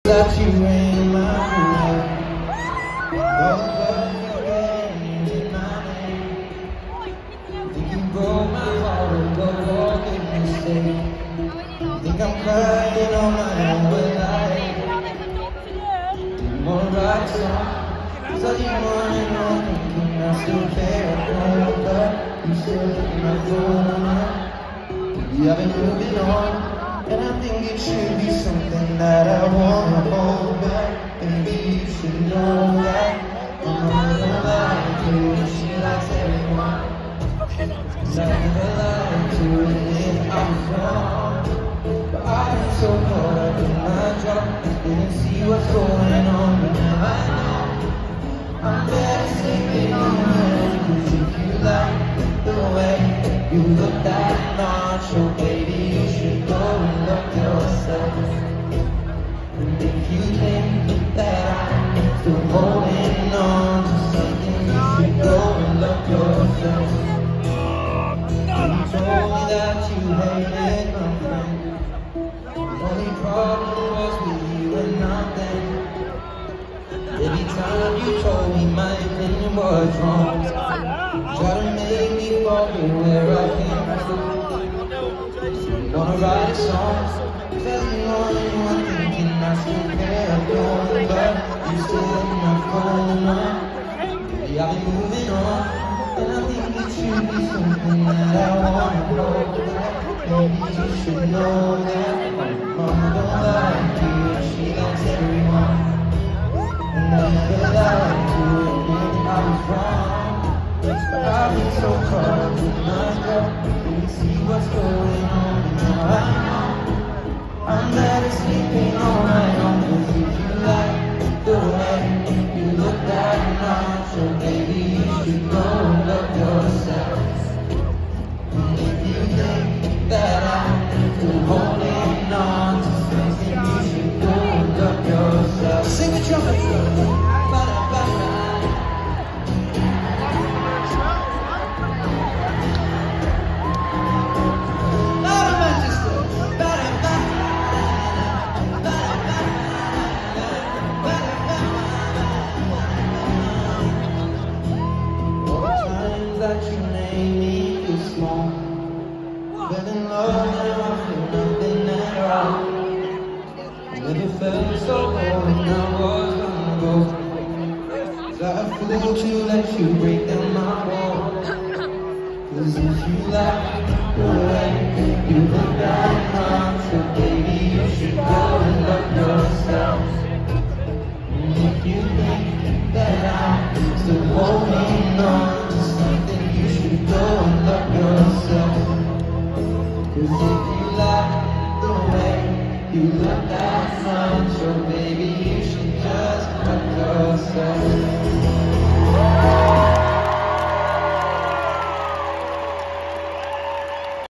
that you ain't my way. Those words you're getting in my name. Think you broke my heart, but what could you say? Think I'm crying on my own, but I didn't wanna write a song. So you wanna know, thinking I still care, but you still look my phone up. Yeah, I've been moving on, and I think it should be something that I wanna hold back. Maybe you should know that I'm not gonna lie to you. She likes everyone, 'cause I never lied to her if I was wrong. But I've been so caught up in my job, didn't see what's going on, but now I know I'm better sleeping on my own. 'Cause if you like the way you look that much, oh baby, you should go and look yourself. And if you think that I'm still holding on to something, you should go and look yourself. You told me that you hated my friend. The only problem was with you and nothing. Every time you told me my opinion was wrong, try to make me forget where I came from. You wanna write a song, tell me more than one thinking I still care, but you still in my phone up. Yeah, I've been moving on, and I think it should be something that I wanna hold back. Maybe you should know that Mama don't like you, and she likes everyone. And I never lied to admit I was wrong, but I've been so caught up in my stuff, didn't see what's going on, and now I know I'm better sleeping on my own. 'Cause if you like the way you look that much, so baby you should go and love yourself. And if you think that I'm still holding on to something, you should go and love yourself. Sing the trumpet. That you made me feel small, fell in love and I feel nothing at all. Never felt so low when I was gonna go. Was I a fool to let you break down my wall? 'Cause if you like the way you look that much, so baby you should go and love yourself. And if you think that I'm still holding on to something, you should go and love yourself. 'Cause if you like the way you look that much, oh baby, you should just love yourself.